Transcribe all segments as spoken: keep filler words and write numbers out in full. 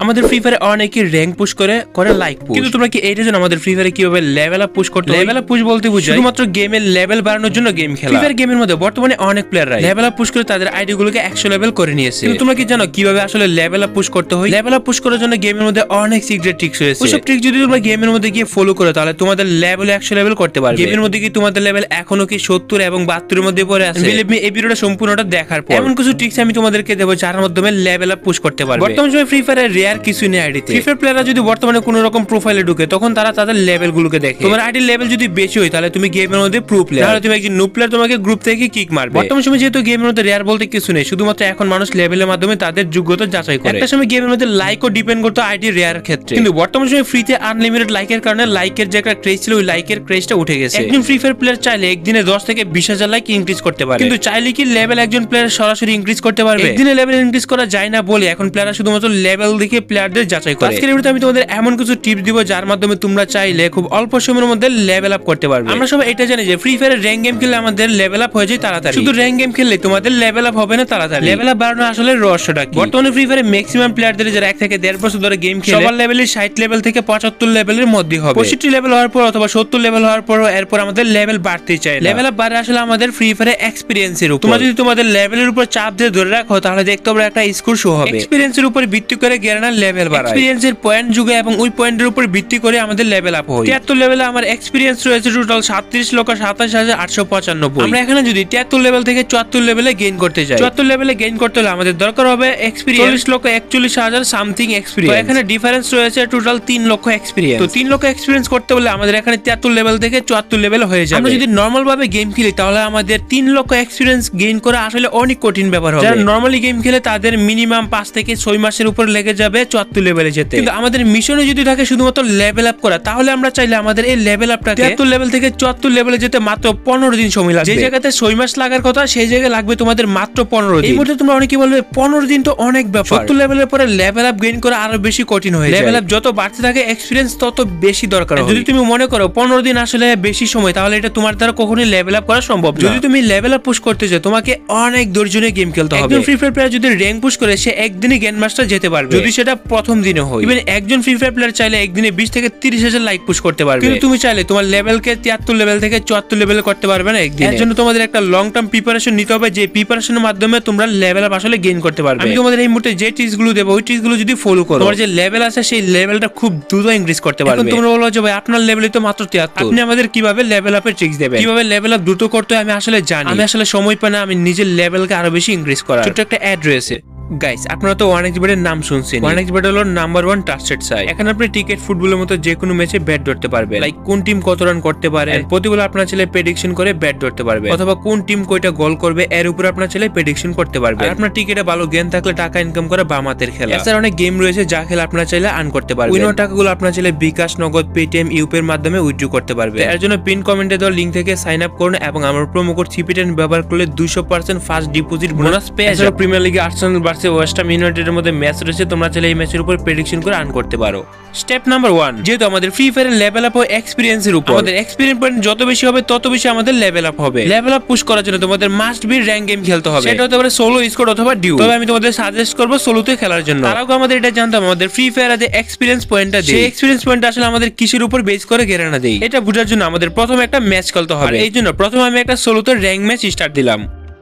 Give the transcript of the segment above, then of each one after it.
আমাদের ফ্রি ফায়ারে অনেকে rank push করে করে লাইক পুশ, কিন্তু তোমরা কি এইটা জানো আমাদের ফ্রি ফায়ারে কিভাবে লেভেল আপ পুশ করতে হয়? লেভেল আপ পুশ বলতে বোঝায় শুধুমাত্র গেমের লেভেল বাড়ানোর জন্য গেম খেলা। ফ্রি ফায়ার গেমের মধ্যে বর্তমানে অনেক প্লেয়াররা লেভেল আপ পুশ করে তাদের আইডি গুলোকে একশো লেভেল করে নিয়েছে। কিন্তু তোমরা কি জানো কিভাবে আসলে লেভেল আপ পুশ করতে হয়? লেভেল আপ পুশ করার জন্য গেমের মধ্যে অনেক সিক্রেট ট্রিক্স রয়েছে। ওইসব ট্রিক যদি তোমরা গেমের মধ্যে গিয়ে ফলো করো তাহলে তোমাদের লেভেল একশো লেভেল করতে পারবে। গেমের মধ্যে কি তোমাদের লেভেল এখনো কি সত্তর এবং বাহাত্তর এর মধ্যে পড়ে আছে? বিলিভ মি, এই ভিডিওটা সম্পূর্ণটা দেখার পর এমন কিছু ট্রিক্স আমি তোমাদেরকে দেব যার মাধ্যমে লেভেল আপ পুশ করতে পারবে। বর্তমান সময়ে ফ্রি ফায়ারে রেয়ার কিছু নেই আইডিতে। ফ্রি ফায়ার প্লেয়াররা যদি বর্তমানে কোনো রকম প্রোফাইলে ঢুকে তখন তারা তাদের লেভেল গুলোকে দেখে। তোমার আইডির লেভেল যদি বেশি হয় তাহলে তুমি গেমের মধ্যে প্রো প্লেয়ার, তাহলে তুমি একজন নুব প্লেয়ার, তোমাকে গ্রুপ থেকে কিক মারবে। বর্তমান সময়ে যেহেতু গেমের মধ্যে রেয়ার বলতে কিছু নেই, শুধুমাত্র এখন মানুষ লেভেলের মাধ্যমে তাদের যোগ্যতা যাচাই করে। একটা সময় গেমের মধ্যে লাইকও ডিপেন্ড করতো আইডি রেয়ার ক্ষেত্রে, কিন্তু বর্তমান সময়ে ফ্রিতে আনলিমিটেড লাইকের কারণে লাইকের যে একটা ক্রেজ ছিল ওই লাইকের ক্রেজটা উঠে গেছে। একজন ফ্রি ফায়ার প্লেয়ার চাইলে একদিনে দশ থেকে বিশ হাজার লাইক ইনক্রিজ করতে পারে, কিন্তু চাইলে কি লেভেল একজন প্লেয়ার সরাসরি ইনক্রিজ করতে পারবে? একদিনে লেভেল ইনক্রিজ করা যায় না বলে এখন প্লেয়াররা শুধুমাত্র লেভেল দেখে প্লেয়ারদের যাচাই করে। আজকের ভিডিওতে আমি তোমাদের এমন কিছু টিপস দিব যার মাধ্যমে তোমরা চাইলে খুব অল্প সময়ের মধ্যে লেভেল আপ করতে পারবে। আমরা সবাই এটা জানি যে ফ্রি ফায়ারে র‍্যাঙ্ক গেম খেললে আমাদের লেভেল আপ হয়ে যায় তাড়াতাড়ি। শুধু র‍্যাঙ্ক গেম খেললে তোমাদের লেভেল আপ হবে না তাড়াতাড়ি। লেভেল আপ বাড়ানো আসলে রহস্যটা কি? বর্তমানে ফ্রি ফায়ারে ম্যাক্সিমাম প্লেয়ারদের যারা এক থেকে দেড় বছর ধরে গেম খেলে সবার লেভেল ষাট লেভেল থেকে পঁচাত্তর লেভেলের মধ্যে হবে। পঁয়ষট্টি লেভেল হওয়ার পর অথবা সত্তর লেভেল হওয়ার পর এরপর আমাদের লেভেল বাড়তে চায়। লেভেল আপ বাড়ে আসলে আমাদের ফ্রি ফায়ারে এক্সপেরিয়েন্সের উপর। তোমরা যদি তোমাদের লেভেলের উপর চাপ দিয়ে ধরে রাখো তাহলে দেখতে পাবে একটা স্কোর শো হবে। এক্সপেরিয়েন্সের উপর ভিত্তি করে গেরানার লেভেল বাড়ায়। এক্সপেরিয়েন্সের পয়েন্ট যুগে এবং ওই পয়েন্টের উপর ভিত্তি করে আমাদের লেভেল আপ হয়। তিয়াত্তর লেভেলে আমার এক্সপেরিয়েন্স রয়েছে টোটাল সাতত্রিশ লক্ষ সাতাশ হাজার আটশো পঁচানব্বই। আমরা এখানে যদি তিয়াত্তর লেভেল থেকে চুয়াত্তর লেভেলে গেইন করতে যাই, চুয়াত্তর লেভেলে গেইন করতে হলে আমাদের দরকার হবে এক্সপেরিয়েন্স চল্লিশ লক্ষ একচল্লিশ হাজার সামথিং এক্সপেরিয়েন্স। এখানে ডিফারেন্স রয়েছে টোটাল তিন লক্ষ এক্সপেরিয়েন্স। তো তিন লক্ষ এক্সপেরিয়েন্স করতে হলে আমাদের এখানে তিয়াত্তর লেভেল থেকে চুয়াত্তর লেভেল হয়ে যাবে। আমরা যদি নরমাল ভাবে গেম খেলি তাহলে আমাদের তিন লক্ষ এক্সপেরিয়েন্স গেইন করা আসলে অনেক কঠিন ব্যাপার হবে। যারা নরমালি গেম খেলে তাদের মিনিমাম পাঁচ থেকে ছয় মাসের উপর লেগে যাবে চুয়াত্তর লেভেলে যেতে। কিন্তু আমাদের মিশনে যদি থাকে শুধুমাত্র লেভেল আপ করা, তাহলে আমরা চাইলে আমাদের এই লেভেল আপটাকে তিয়াত্তর লেভেল থেকে চুয়াত্তর লেভেলে যেতে মাত্র পনেরো দিন সময় লাগবে। যে জায়গাতে ছয় মাস লাগার কথা সেই জায়গায় লাগবে তোমাদের মাত্র পনেরো দিন। এই মুহূর্তে তোমরা অনেকে বলবে পনেরো দিন তো অনেক ব্যাপার। সত্তর লেভেলের পরে লেভেল আপ গেইন করা আরো বেশি কঠিন হয়ে যায়। লেভেল আপ যত বাড়তে থাকে এক্সপেরিয়েন্স তত বেশি দরকার হয়। যদি তুমি মনে করো পনেরো দিন আসলে বেশি সময়, তাহলে এটা তোমার দ্বারা কখনোই লেভেল আপ করা সম্ভব না। যদি তুমি লেভেল আপ পুশ করতে চাও তোমাকে অনেক ধৈর্য নিয়ে গেম খেলতে হবে। একজন ফ্রি ফায়ার প্লেয়ার যদি র‍্যাঙ্ক পুশ করে সে একদিনে গ্র্যান্ড মাস্টার যেতে পারবে যদি সেটা প্রথম দিনে হয়। ইভেন একজন ফ্রি ফায়ার প্লেয়ার চাইলে একদিনে বিশ থেকে তিরিশ হাজার লাইক পুশ করতে পারবে, কিন্তু তুমি চাইলে তোমার লেভেলকে তিয়াত্তর লেভেল থেকে চুয়াত্তর লেভেলে করতে পারবে না একদিনে। এর জন্য তোমাদের একটা লং টার্ম প্রিপারেশন নিতে হবে, যে প্রিপারেশনের মাধ্যমে তোমরা লেভেল আপ আসলে গেইন করতে পারবে। আমি তোমাদের এই মুহূর্তে যে ট্রিক্স গুলো দেব ওই ট্রিক্স গুলো যদি ফলো করো তোমার যে লেভেল আছে সেই লেভেলটা খুব দ্রুত ইনক্রিজ করতে পারবে। এখন তোমরা বলো যে ভাই আপনার লেভেলই তো মাত্র তিয়াত্তর, আপনি আমাদের কিভাবে লেভেল আপের ট্রিক্স দেবেন, কিভাবে লেভেল আপ দ্রুত করতে হয় আমি আসলে জানি। আমি আসলে সময় পাই না আমি নিজের লেভেলকে আরো বেশি ইনক্রিজ করার। ছোট একটা অ্যাড রয়েছে গাইস, আপনারা তো ওয়ান এক্স বেটের নাম শুনছেন। ওয়ান এক্স বেট হলো নাম্বার ওয়ান ট্রাস্টেড সাইট। এখানে আপনি ক্রিকেট ফুটবলের মতো যে কোনো ম্যাচে ব্যাট ধরতে পারবেন, লাইক কোন টিম কত রান করতে পারে প্রতিগুলো আপনার ছেলে প্রেডিকশন করে ব্যাট ধরতে পারবে, অথবা কোন টিম কয়টা গোল করবে এর উপর আপনার ছেলে প্রেডিকশন করতে পারবে। আর আপনার টিকেটে ভালো জ্ঞান থাকলে টাকা ইনকাম করা বাম হাতের খেলা। এছাড়া অনেক গেম রয়েছে যা খেলে আপনার চাইলে আর্ন করতে পারবে। উইনো টাকাগুলো আপনার ছেলে বিকাশ, নগদ, পেটিএম, ইউপি এর মাধ্যমে উইথড্র করতে পারবে। এর জন্য পিন কমেন্টে দেওয়া লিংক থেকে সাইন আপ করুন এবং আমার প্রোমো কোড সিপিটেন ব্যবহার করলে দুইশো পার্সেন্ট ফার্স্ট ডিপোজিট বোনাস পেয়ে যাবেন। প্রিমিয়ার লিগে Arsenal versus West Ham United এর মধ্যে ম্যাচ রয়েছে, তোমরা চাইলে এই ম্যাচের উপর প্রেডিকশন করে আর্ন করতে পারো। স্টেপ নাম্বার ওয়ান, যেহেতু আমাদের ফ্রি ফায়ারের লেভেল আপ হয় এক্সপেরিয়েন্সের উপর, আমাদের এক্সপেরিয়েন্স পয়েন্ট যত বেশি হবে তত বেশি আমাদের লেভেল আপ হবে। লেভেল আপ পুশ করার জন্য তোমাদের মাস্ট বি র‍্যাঙ্ক গেম খেলতে হবে, সেটা হতে পারে সোলো, স্কোয়াড অথবা ডিউ। তবে আমি তোমাদের সাজেস্ট করব সোলোতে খেলার জন্য। তার আগে আমাদের এটা জানতে হবে আমাদের ফ্রি ফায়ারে যে এক্সপেরিয়েন্স পয়েন্টটা দেয় সেই এক্সপেরিয়েন্স পয়েন্টটা আসলে আমাদের কিসের উপর বেস করে গেরানা দেয় এটা বোঝার জন্য আমাদের প্রথমে একটা ম্যাচ খেলতে হবে। এই জন্য প্রথমে আমি একটা সোলোতে র‍্যাঙ্ক ম্যাচ স্টার্ট দিলাম।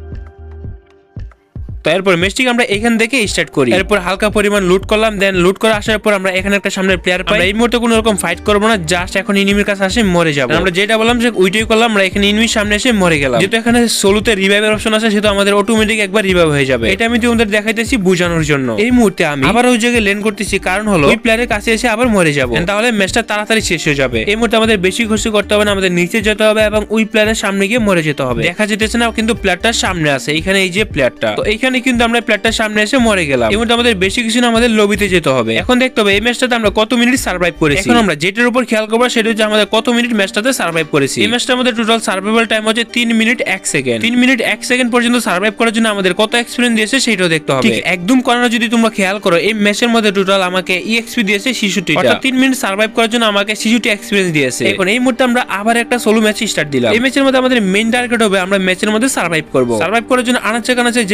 তো এরপর ম্যাচটিকে আমরা এখান থেকে স্টার্ট করি। এরপর হালকা পরিমাণ লুট করলাম, দেন লুট করে আসার পর আমরা এখানে একটা সামনে প্লেয়ার পাই। এই মুহূর্তে কোনো রকম ফাইট করবো না, জাস্ট এখন এনিমির কাছে আসে মরে যাবো। আমরা যেটা বললাম যে ওইটাই করলাম, আমরা এখানে এনিমির সামনে এসে মরে গেলাম। যেহেতু এখানে সোলোতে রিভাইভের অপশন আছে সেহেতু আমাদের অটোমেটিক একবার রিভাইভ হয়ে যাবে। এটা আমি তোমাদের দেখাইতেছি বোঝানোর জন্য। এই মুহূর্তে আমি আবার ওই জায়গায় লেন করতেছি, কারণ হলো ওই প্লেয়ারের কাছে এসে আবার মরে যাবো, তাহলে ম্যাচটা তাড়াতাড়ি শেষ হয়ে যাবে। এই মুহূর্তে আমাদের বেশি খুশি করতে হবে না, আমাদের নিচে যেতে হবে এবং ওই প্লেয়ারের সামনে গিয়ে মরে যেতে হবে। দেখা যেতেছে না কিন্তু প্লেয়ারটার সামনে আছে, এখানে এই যে প্লেয়ারটা, তো এখানে কিন্তু আমরা প্লেয়ারটা সামনে এসে মরে গেলাম। এই মুহূর্তে আমাদের বেশি কিছু না, আমাদের লবিতে যেতে হবে। এখন দেখতে হবে এই ম্যাচটাতে আমরা কত মিনিট সার্ভাইভ করেছি। এখন আমরা যেটার উপর খেয়াল করব সেটা হচ্ছে আমাদের কত মিনিট ম্যাচটাতে সার্ভাইভ করেছি। এই ম্যাচটার মধ্যে টোটাল সার্ভাইভাল টাইম হচ্ছে তিন মিনিট এক সেকেন্ড। তিন মিনিট এক সেকেন্ড পর্যন্ত সার্ভাইভ করার জন্য আমাদের কত এক্সপেরিয়েন্স দিয়েছে সেটাও দেখতে হবে। ঠিক একদম করানো যদি তোমরা খেয়াল করো এই ম্যাচের মধ্যে টোটাল আমাকে ইএক্সপি দিয়েছে ছেষট্টি, অর্থাৎ তিন মিনিট সার্ভাইভ করার জন্য আমাকে ছেষট্টি এক্সপেরিয়েন্স দিয়েছে। এখন এই মুহূর্তে আমরা আবার একটা সোলো ম্যাচ স্টার্ট দিলাম। এই ম্যাচের মধ্যে আমাদের মেইন টার্গেট হবে আমরা ম্যাচের মধ্যে সার্ভাইভ করব। সার্ভাইভ করার জন্য আনাচে কানাচে যে জায়গায় লুক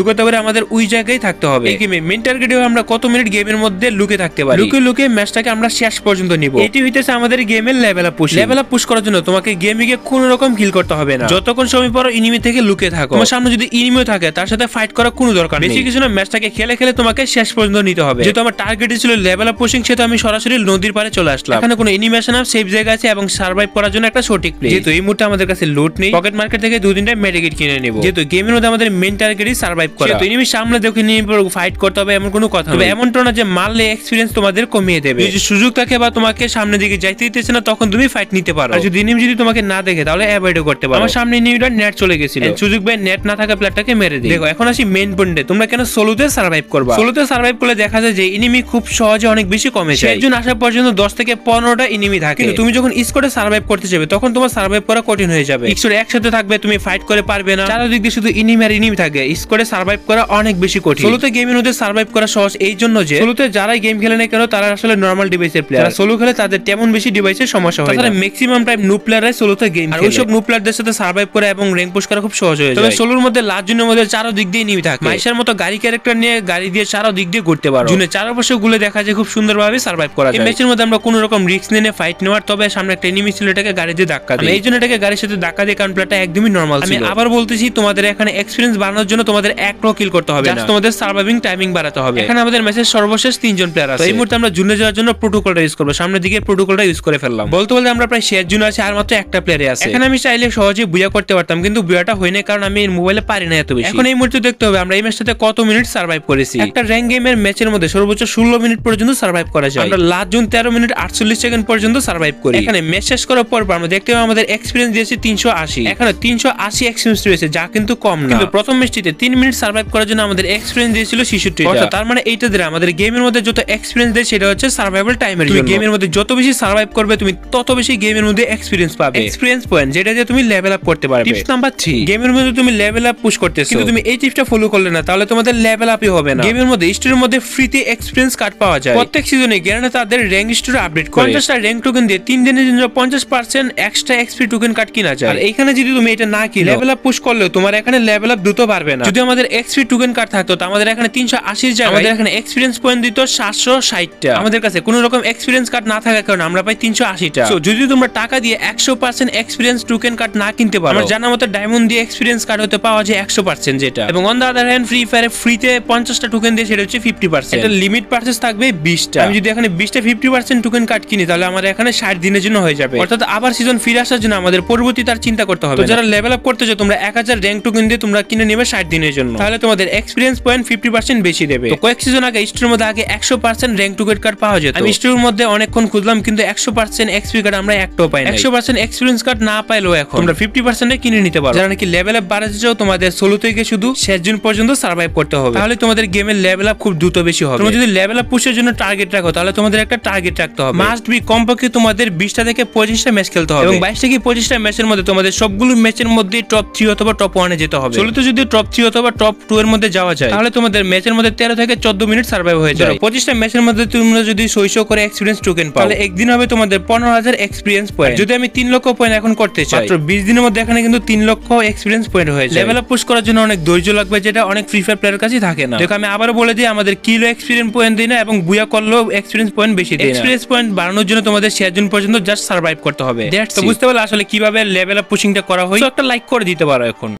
লুকাতে পারে আমাদের ওই জায়গায় থাকতে হবে। এই গেমে মেইন টার্গেট আমরা কত মিনিট গেমের মধ্যে লুকে থাকতে পারি, লুকে লুকে ম্যাচটাকে আমরা শেষ পর্যন্ত নিব। এটি হইতেছে আমাদের গেমের level up push. Level up push করার জন্য তোমাকে গেমে গিয়ে কোনো রকম কিল করতে হবে না, যতক্ষণ সময় পর এনিমি থেকে লুকে থাকো। তোমার সামনে যদি এনিমিও থাকে তার সাথে ফাইট করার কোনো দরকার নেই, বেশি কিছু না, ম্যাচটাকে খেলে খেলে তোমাকে শেষ পর্যন্ত নিতে হবে। যেহেতু আমার টার্গেট ছিল লেভেল আপ পুশিং, সেটা আমি সরাসরি নদীর পাড়ে চলে আসলাম। এখানে কোনো এনিমেশন আপ সেফ জায়গা আছে এবং সার্ভাইভ করার জন্য একটা সঠিক প্লেস। যেহেতু এই মুহূর্তে আমাদের কাছে লুট নেই, পকেট মার্কেট থেকে দুই তিনটা মেডিকেট কিনে নেব। যেহেতু গেমের মধ্যে আমাদের মেইন টার্গেটই সার্ভাইভ করা, তো এনিমির সামনে দেখে এনিমি ফাইট করতে হবে এমন কোনো কথা নেই। এমনটা না যে মারলে এক্সপেরিয়েন্স তোমাদের কমিয়ে দেবে। যদি সুযোগ থাকে বা তোমাকে সামনের দিকে যাইতে দিতেছে না তখন তুমি ফাইট নিতে পারো। আর যদি এনিমি যদি তোমাকে না দেখে তাহলে অ্যাভয়েড করতে পারো। আমার সামনে এনিমিটা নেট চলে গেছিল, সুযোগ ভাই নেট না থাকা প্লেয়ারটাকে মেরে দিই। দেখো এখন আসি মেইন পয়েন্টে, তোমরা কেন সোলোতে সার্ভাইভ করবা। সোলোতে সার্ভাইভ করলে দেখা যায় যে এনিমি খুব সহজে অনেক বেশি কমে যায়। একজন আসা পর্যন্ত দশ থেকে পনেরোটা এনিমি থাকে, কিন্তু তুমি যখন স্কোরে সার্ভাইভ করতে যাবে তখন তোমার সার্ভাইভ করা কঠিন হয়ে যাবে। স্কোরে একসাথে থাকবে, তুমি ফাইট করে পারবে না, চারদিক দিয়ে শুধু এনিমি আর এনিমি থাকে, স্কোরে সার্ভাইভ করা অনেক বেশি কঠিন। সোলোতে গেমের মধ্যে সার্ভাইভ করা সহজ এই জন্য যে সোলোতে যারাই গেম খেলে না কেন তারা আসলে নরমাল ডিভাইসের প্লেয়ার। যারা সোলো খেলে তাদের তেমন বেশি ডিভাইসের সমস্যা হয় না। ম্যাক্সিমাম টাইম নুব প্লেয়াররাই সোলোতে গেম খেলে, আর ওইসব নুব প্লেয়ারদের সাথে সার্ভাইভ করে এবং র‍্যাঙ্ক পুশ করা খুব সহজ হয়ে যায়। তবে সোলোর মধ্যে লাস্ট জুনের মধ্যে চারো দিক দিয়ে এনিমি থাকে, মাইশার মতো গাড়ি ক্যারেক্টার নিয়ে গাড়ি দিয়ে চারো দিক দিয়ে ঘুরতে পারো। জুনে চারপাশে গুলো দেখা যায় খুব সুন্দরভাবে সার্ভাইভ করা যায়। এই ম্যাচের মধ্যে আমরা কোনো রকম রিস্ক নিয়ে ফাইট নেওয়ার, তবে সামনে একটা এনিমি ছিল এটাকে গাড়ি দিয়ে ধাক্কা দিই, এই জন্য এটাকে গাড়ির সাথে ধাক্কা দিয়ে, কারণ প্লেয়ারটা একদমই নরমাল ছিল। আমি আবার বলতেছি তোমাদের এখানে এক্সপেরিয়েন্স বাড়ানোর জন্য তোমাদের এক রো কিল করতে হবে না, তোমাদের সার্ভাইভিং টাইমিং বাড়াতে হবে। এখানে আমাদের ম্যাচের সর্বশেষ তিনজন প্লেয়ার আছে। এই মুহূর্তে আমরা জুনে যাওয়ার জন্য প্রোটোকলটা ইউজ করব, সামনের দিকে প্রোটোকলটা ইউজ করে ফেললাম। বলতে বলতে আমরা প্রায় শেষ জুনে আছি, আর মাত্র একটা প্লেয়ারে আছে। এখানে আমি চাইলে সহজে বুয়া করতে পারতাম, কিন্তু বুয়াটা হয় না কারণ আমি মোবাইলে পারি না এত বেশি। এখন এই মুহূর্তে দেখতে হবে আমরা এই ম্যাচটাতে কত মিনিট সার্ভাইভ করেছি। একটা র‍্যাঙ্ক গেমের ম্যাচের মধ্যে সর্বোচ্চ ষোলো মিনিট পর্যন্ত সার্ভাইভ করা যায়। আমরা লাস্ট জুন তেরো মিনিট আটচল্লিশ সেকেন্ড পর্যন্ত সার্ভাইভ করি। এখানে ম্যাচ শেষ করার পর আমরা দেখতে পাবো আমাদের এক্সপেরিয়েন্স দিয়েছে তিনশো আশি। এখানে তিনশো আশি এক্সপেরিয়েন্স রয়েছে, যা কিন্তু কম না। কিন্তু প্রথম ম্যাচটিতে তিন মিনিট সার্ভাইভ করার জন্য আমাদের এক্সপেরিয়েন্স দিয়েছিল ছেষট্টি। তার মানে এইটা দিয়ে আমাদের গেমের মধ্যে যত এক্সপেরিয়েন্স দেয় সেটা হচ্ছে সার্ভাইভাল টাইমের জন্য। গেমের মধ্যে যত বেশি সার্ভাইভ করবে তুমি তত বেশি গেমের মধ্যে এক্সপেরিয়েন্স পাবে, এক্সপেরিয়েন্স পয়েন্ট, যেটা দিয়ে তুমি লেভেল আপ করতে পারবে। টিপস নাম্বার থ্রি, গেমের মধ্যে তুমি লেভেল আপ পুশ করতেছো কিন্তু তুমি এই টিপসটা ফলো করলে না তাহলে তোমাদের লেভেল আপই হবে না। গেমের মধ্যে স্টোরের মধ্যে ফ্রিতে এক্সপেরিয়েন্স কার্ড পাওয়া যায়। প্রত্যেক সিজনে গ্যারান্টি তাদের র‍্যাঙ্ক স্টোরে আপডেট করে পঞ্চাশটা র‍্যাঙ্ক টোকেন দিয়ে তিন দিনের জন্য পঞ্চাশ percent extra XP token card কিনা যায়। আর এইখানে যদি তুমি এটা না কিনো, লেভেল আপ পুশ করলে তোমার এখানে লেভেল আপ দ্রুত পারবে না। যদি আমাদের এক্সপি টোকেন কার্ড থাকতো তো আমাদের এখানে তিনশো আশির জায়গায় আমাদের এখানে এক্সপেরিয়েন্স পয়েন্ট দিত সাতশো ষাটটা। আমাদের কাছে কোনো রকম এক্সপেরিয়েন্স কার্ড না থাকার কারণে আমরা পাই তিনশো আশিটা। সো যদি তোমরা টাকা দিয়ে একশো পার্সেন্ট এক্সপেরিয়েন্স টোকেন কার্ড না কিনতে পারো, আমার জানা মতো ডায়মন্ড দিয়ে এক্সপেরিয়েন্স কার্ড হতে পাওয়া যায় একশো পার্সেন্ট যেটা, এবং on the other hand free ফায়ারে ফ্রিতে পঞ্চাশটা টোকেন দিয়ে সেটা হচ্ছে ফিফটি পার্সেন্ট। এটা লিমিট পারচেজ থাকবে বিশটা। আমি যদি এখানে বিশটা ফিফটি পার্সেন্ট টোকেন কার্ড কিনি তাহলে আমাদের এখানে ষাট দিনের জন্য হয়ে যাবে, অর্থাৎ আবার সিজন ফিরে আসার জন্য আমাদের পরবর্তী তার চিন্তা করতে হবে। তো যারা লেভেল আপ করতে চাও তোমরা এক হাজার র‍্যাঙ্ক টোকেন দিয়ে তোমরা কিনে নেবে ষাট দিনের জন্য, তাহলে তোমাদের এক্সপেরিয়েন্স পয়েন্ট ফিফটি পার্সেন্ট বেশি দেবে। তো কয়েক সিজন আগে স্টোরের মধ্যে আগে একশো পার্সেন্ট র‍্যাঙ্ক টোকেন কার্ড পাওয়া যেত। আমি স্টোরের মধ্যে অনেকক্ষণ খুঁজলাম কিন্তু একশো পার্সেন্ট এক্সপি কার্ড আমরা একটাও পাই না। একশো পার্সেন্ট এক্সপেরিয়েন্স কার্ড না পাইলেও এখন তোমরা ফিফটি পার্সেন্ট এ কিনে নিতে পারো। যারা নাকি লেভেল আপ বাড়াতে চাও তোমাদের সোলো থেকে শুধু শেষ জুন পর্যন্ত সার্ভাইভ করতে হবে, তাহলে তোমাদের গেমের লেভেল আপ খুব দ্রুত বেশি হবে। তোমরা যদি লেভেল আপ পুশের জন্য টার্গেট রাখো তাহলে তোমাদের একটা টার্গেট রাখতে হবে, মাস্ট বি কমপক্ষে তোমাদের বিশটা থেকে পঁচিশটা ম্যাচ খেলতে হবে, এবং বাইশ থেকে পঁচিশটা ম্যাচের মধ্যে তোমাদের সবগুলো ম্যাচের মধ্যে টপ থ্রি অথবা টপ ওয়ানে যেতে হবে। সোলোতে যদি টপ থ্রি অথবা টপ টু এর মধ্যে যাওয়া যায় তাহলে তোমাদের ম্যাচের মধ্যে তেরো থেকে চোদ্দ মিনিট সার্ভাইভ হয়ে যায়। পঁচিশটা ম্যাচের মধ্যে তোমরা যদি ছয়শো করে এক্সপেরিয়েন্স টোকেন পাও তাহলে একদিন হবে তোমাদের পনেরো হাজার এক্সপেরিয়েন্স পয়েন্ট। যদি আমি তিন লক্ষ পয়েন্ট এখন করতে চাই মাত্র বিশ দিনের মধ্যে এখানে কিন্তু তিন লক্ষ এক্সপেরিয়েন্স পয়েন্ট হয়ে যায়। লেভেল আপ পুশ করার জন্য অনেক ধৈর্য লাগবে, যেটা অনেক ফ্রি ফায়ার প্লেয়ারের কাছে থাকে না। দেখো আমি আবারও বলে দিই, আমাদের কিলো এক্সপেরিয়েন্স পয়েন্ট দিই না এবং বুয়া করলেও এক্সপেরিয়েন্স পয়েন্ট বেশি দেয় না। এক্সপেরিয়েন্স পয়েন্ট বাড়ানোর জন্য তোমাদের শেষ জুন পর্যন্ত জাস্ট সার্ভাইভ করতে হবে। তো বুঝতে পারলে আসলে কিভাবে লেভেল আপ পুশিংটা করা হয়। একটা লাইক করে দিতে পারো এখন।